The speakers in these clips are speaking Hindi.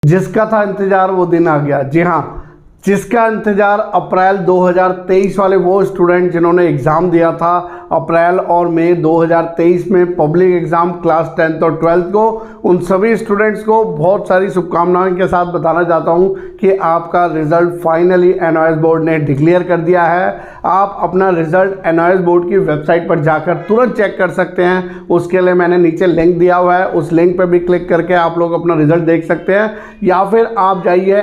जिसका था इंतजार वो दिन आ गया। जी हाँ, जिसका इंतजार अप्रैल 2023 वाले वो स्टूडेंट जिन्होंने एग्ज़ाम दिया था अप्रैल और मई 2023 में पब्लिक एग्ज़ाम क्लास 10th और 12th को, उन सभी स्टूडेंट्स को बहुत सारी शुभकामनाओं के साथ बताना चाहता हूं कि आपका रिज़ल्ट फाइनली एनओएस बोर्ड ने डिक्लेयर कर दिया है। आप अपना रिज़ल्ट एनओएस बोर्ड की वेबसाइट पर जाकर तुरंत चेक कर सकते हैं। उसके लिए मैंने नीचे लिंक दिया हुआ है, उस लिंक पर भी क्लिक करके आप लोग अपना रिज़ल्ट देख सकते हैं, या फिर आप जाइए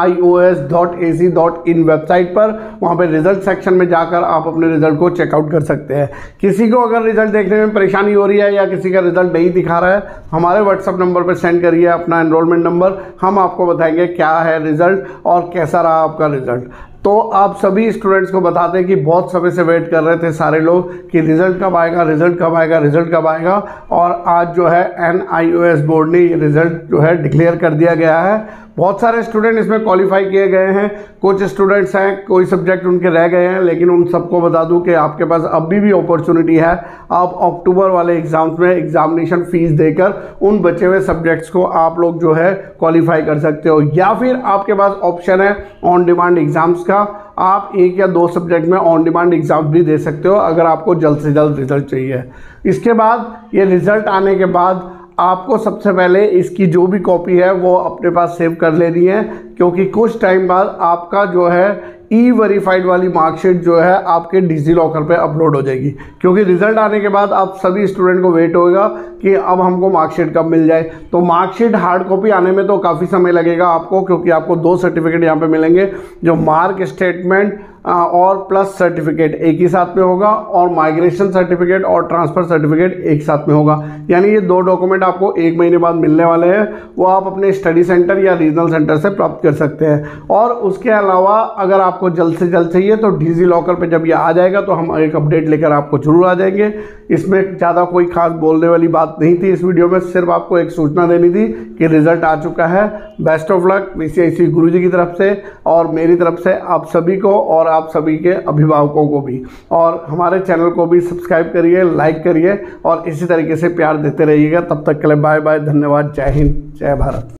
nios.ac.in वेबसाइट पर, वहाँ पे रिजल्ट सेक्शन में जाकर आप अपने रिजल्ट को चेकआउट कर सकते हैं। किसी को अगर रिजल्ट देखने में परेशानी हो रही है या किसी का रिजल्ट नहीं दिखा रहा है, हमारे व्हाट्सएप नंबर पर सेंड करिए अपना एनरोलमेंट नंबर, हम आपको बताएंगे क्या है रिजल्ट और कैसा रहा आपका रिजल्ट। तो आप सभी स्टूडेंट्स को बताते हैं कि बहुत समय से वेट कर रहे थे सारे लोग कि रिज़ल्ट कब आएगा, रिज़ल्ट कब आएगा, रिज़ल्ट कब आएगा, और आज जो है NIOS बोर्ड ने ये रिज़ल्ट जो है डिक्लेयर कर दिया गया है। बहुत सारे स्टूडेंट इसमें क्वालिफाई किए गए हैं, कुछ स्टूडेंट्स हैं कोई सब्जेक्ट उनके रह गए हैं, लेकिन उन सबको बता दूं कि आपके पास अभी भी अपॉर्चुनिटी है। आप अक्टूबर वाले एग्ज़ाम्स में एग्जामिनेशन फ़ीस देकर उन बचे हुए सब्जेक्ट्स को आप लोग जो है क्वालिफाई कर सकते हो, या फिर आपके पास ऑप्शन है ऑन डिमांड एग्ज़ाम्स का। आप 1 या 2 सब्जेक्ट में ऑन डिमांड एग्ज़ाम भी दे सकते हो अगर आपको जल्द से जल्द रिज़ल्ट चाहिए। इसके बाद ये रिज़ल्ट आने के बाद आपको सबसे पहले इसकी जो भी कॉपी है वो अपने पास सेव कर लेनी है, क्योंकि कुछ टाइम बाद आपका जो है ई-वेरीफाइड वाली मार्कशीट जो है आपके डिजी लॉकर पे अपलोड हो जाएगी। क्योंकि रिज़ल्ट आने के बाद आप सभी स्टूडेंट को वेट होगा कि अब हमको मार्कशीट कब मिल जाए। तो मार्कशीट हार्ड कॉपी आने में तो काफ़ी समय लगेगा आपको, क्योंकि आपको 2 सर्टिफिकेट यहाँ पे मिलेंगे, जो मार्क स्टेटमेंट और प्लस सर्टिफिकेट एक ही साथ में होगा, और माइग्रेशन सर्टिफिकेट और ट्रांसफ़र सर्टिफिकेट एक साथ में होगा। यानी ये 2 डॉक्यूमेंट आपको 1 महीने बाद मिलने वाले हैं, वो आप अपने स्टडी सेंटर या रीजनल सेंटर से प्राप्त कर सकते हैं। और उसके अलावा अगर आपको जल्द से जल्द चाहिए तो डिजी लॉकर पे जब ये आ जाएगा तो हम एक अपडेट लेकर आपको जरूर आ जाएंगे। इसमें ज़्यादा कोई खास बोलने वाली बात नहीं थी इस वीडियो में, सिर्फ आपको एक सूचना देनी थी कि रिज़ल्ट आ चुका है। बेस्ट ऑफ लक VCIC गुरुजी की तरफ से और मेरी तरफ से आप सभी को, और आप सभी के अभिभावकों को भी। और हमारे चैनल को भी सब्सक्राइब करिए, लाइक करिए और इसी तरीके से प्यार देते रहिएगा। तब तक के लिए बाय बाय, धन्यवाद, जय हिंद, जय भारत।